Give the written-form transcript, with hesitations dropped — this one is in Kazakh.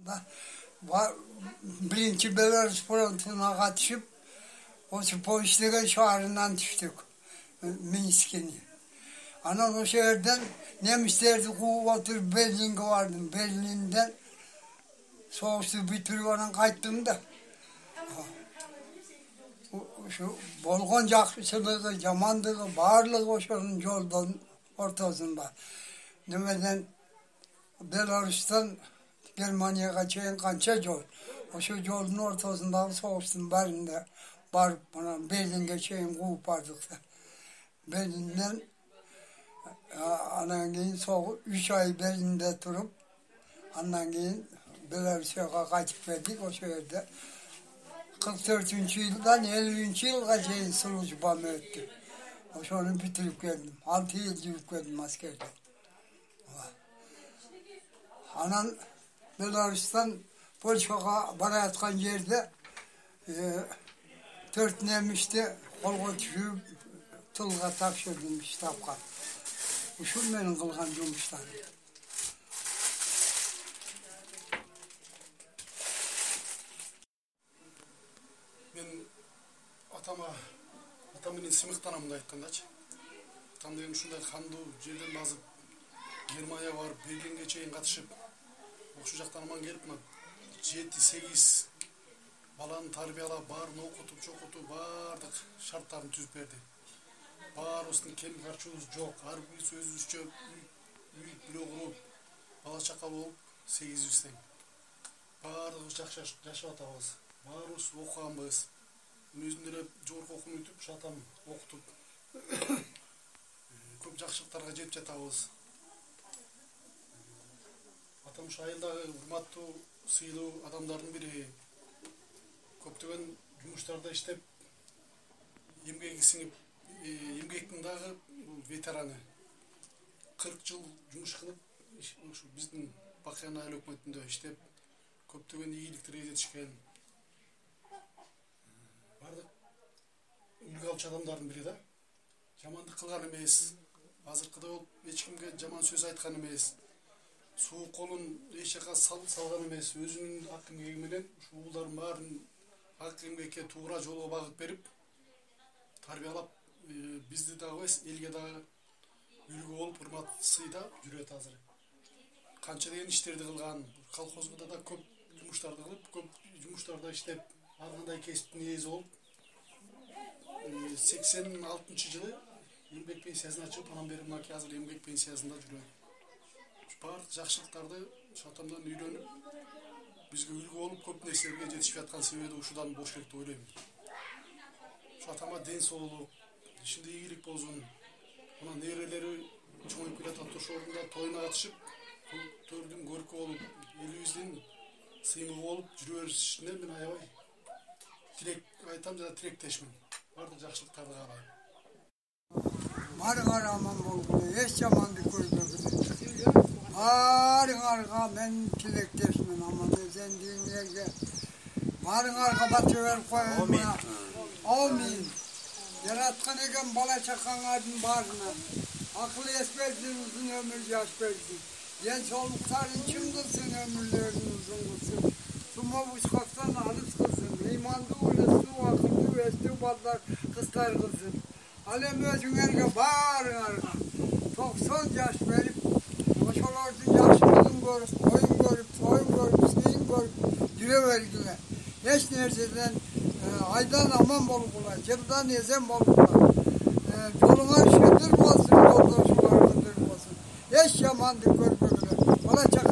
Birinci Belarus frontuna katışıp o Polisligen şehrinden düştük. Minsk'in. Anan o şehirden Nemislerdi kuvvetli Berlin'e vardım. Berlin'den soğuştu bitirip onun kayttım da. Şu bolgon jakşılığı, jamanlığı, bağırlığı o şunun yoldan ortasında. Nemeden Belarus'tan Germanya'ya çeyin kança yol. O şu yolun ortasında soğuştun barında barıp bana Berlin'e çeyin kuvup vardık da. Berlin'den anan soğuk 3 ay Berlin'de durup ondan Belarus'a kaçıp verdik o şehirde. 44. yıldan 50. yıla çeyin slujbamı öttü. O şunu bitirip geldim. 6 yıl yürüp geldim askerde. Anan Belarus'tan Polşa'ya barayatkan yerde 4 nemişte kolga düşürüp tılga tapşırdım ştabka. Şu benim kılgan yumuşlar. Ben atamın ismi tanımda aytkandaç. Atam degen ушундай кандуу жерден басып Германия барып Берлинге чейин катышып ошол жактан аман келип мына 7-8 баланы тарбиялап баарын окутуп чокутуп баардык шарттарын түзүп берди. Баарыбыздын кем карчыбыз жок. Ар бирибиз өзүбүзчө үй бирөө куруп бала чака болуп 8 тең. Баарыбыз жакшы жашап атабыз. Баарыбыз окуганбыз. Өзүм эле жогорку окууну бүтүп атам окутуп көп жакшылыктарга жетип жатабыз. Атам ушу айылдагы урматтуу, сыйлуу адамдардын бири. Көптөгөн жумуштарда иштеп, эмгеги сиңип, эмгектин дагы ветераны. 40 жыл жумуш кылып, ушу биздин Бакыян айыл өкмөтүндө иштеп, көптөгөн ийгиликтерге жетишкен. Бардык үлгү алчу адамдардын бири да. Жамандык кылган эмес. Азыркыда болуп эч кимге жаман сөз айткан эмес. Суук колун эч жака салган эмес. Өзүнүн ак эмгеги менен ушу уулдардын баарын ак эмгекке туура жолго багып берип, тарбиялап бизди дагы эмес, элге дагы үлгү болуп, урмат сыйда жүрөт азыр. Канча деген иштерди кылган, колхозда да көп жумуштарды кылып, көп жумуштарда иштеп, ар кандай кесиптин ээси болуп, 86-жылы эмгек пенсиясына чыгып, анан бери мынакей азыр эмгек пенсиясында жүрөт. Баардык жакшылыктарды атамдан үйрөнүп, бизге үлгү болуп, көп нерселерге жетишип аткан себеби ушудан болуш керек деп ойлойм. Ушу атама ден соолук, ишинде ийгилик болсун. Мына нерелери чоңоюп келатат, ошол орунда тоюна катышып, төрдүн көркү болуп, элибиздин сыймыгы болуп жүрө беришине мен аябай тилек айтам жана тилектешмин. Баардык жакшылыктарды каалайм. Barıngар aman bolguly, eç jamandy görmegili. Barıngарға мен tilekteşmin aman özendiğinlerge. Barıngарға batı verip koyun. Amin. Amin. Yaratkan egen bala çakan adın barına. Akıl esbezsin, uzun ömür yaş versin. Genç olukların kim kılsın ömürlerini uzun kılsın. Suma buçkaktan alış kılsın. İmandı uğrası, akıllı vesli ballar kızlar kılsın. Alem özünerge barıngарға. 90 yaş verip, oşolardın yaşlılığını görüp, koyun görüp, soyun görüp, sıyın görüp, düve vergiler. Hiç nerseden aydan aman bolgular, yıldan ezen bolgular. Yoluna şedir olsun, yoldaşılar şedir olsun. Hiç yamandık görmekler. Bana